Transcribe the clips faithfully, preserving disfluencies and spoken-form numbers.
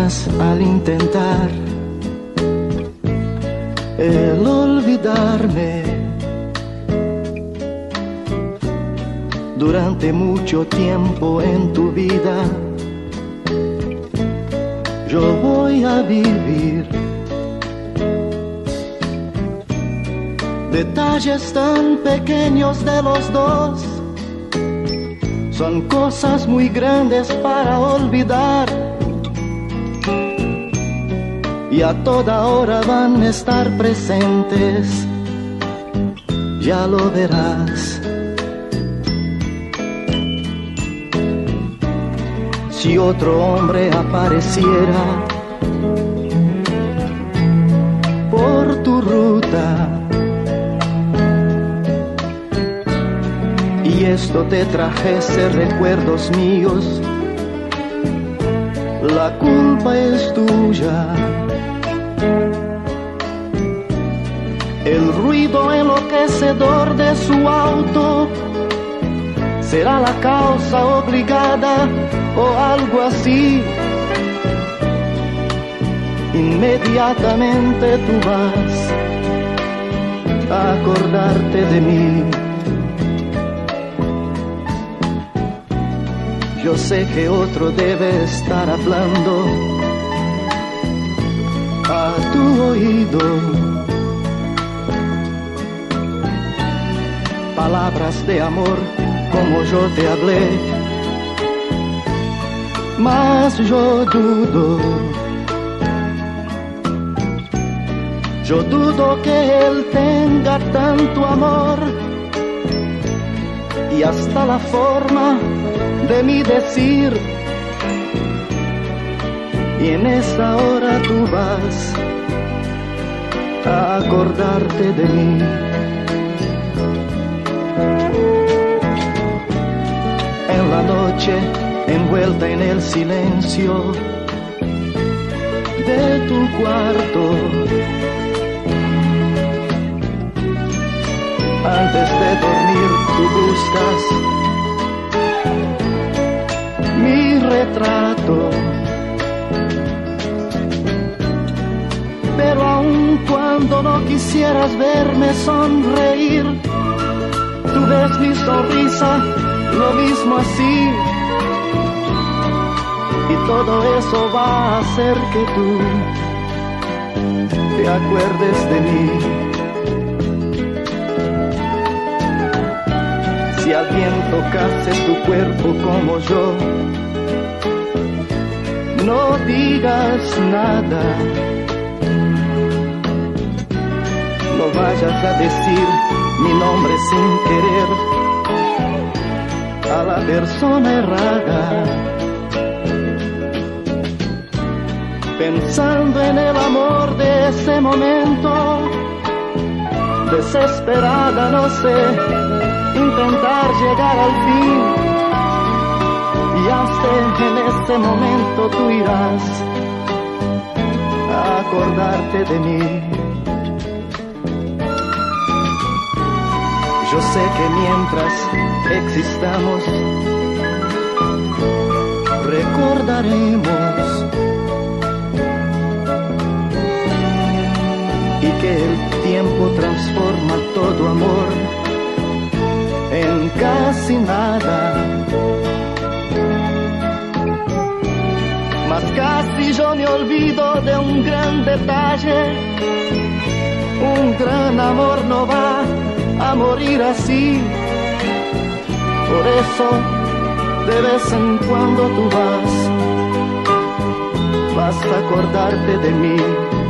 ganas al intentar el olvidarme. Durante mucho tiempo en tu vida yo voy a vivir detalles tan pequeños de los dos. Son cosas muy grandes para olvidar y a toda hora van a estar presentes, ya lo verás. Si otro hombre apareciera por tu ruta y esto te trajese recuerdos míos, la culpa es tuya. El ruido enloquecedor de su auto será la causa obligada o algo así. Inmediatamente tú vas a acordarte de mí. Yo sé que otro debe estar hablando a tu oído palabras de amor como yo te hablé, mas yo dudo, yo dudo que él tenga tanto amor y hasta la forma de mi decir, y en esa hora tú vas a acordarte de mí. En la noche, envuelta en el silencio de tu cuarto, antes de dormir tú buscas mi retrato, pero aun cuando no quisieras verme sonreír, tú ves mi sonrisa lo mismo así, y todo eso va a hacer que tú te acuerdes de mí. Si alguien tocase tu cuerpo como yo, no digas nada, no vayas a decir mi nombre sin querer a la persona errada. Pensando en el amor de ese momento, desesperada, no sé, intentar llegar al fin, y hasta en ese momento tú irás a acordarte de mí. Yo sé que mientras existamos recordaremos, y que el tiempo transforma todo amor en casi nada. Mas casi yo me olvido de un gran detalle, un gran amor no va a morir así. Por eso de vez en cuando tú vas, vas a acordarte de mí.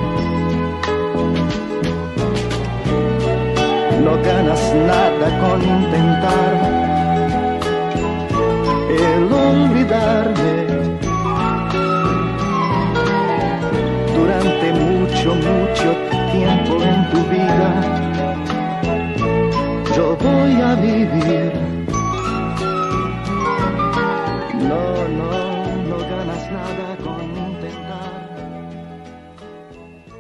No ganas nada con intentar el olvidarme.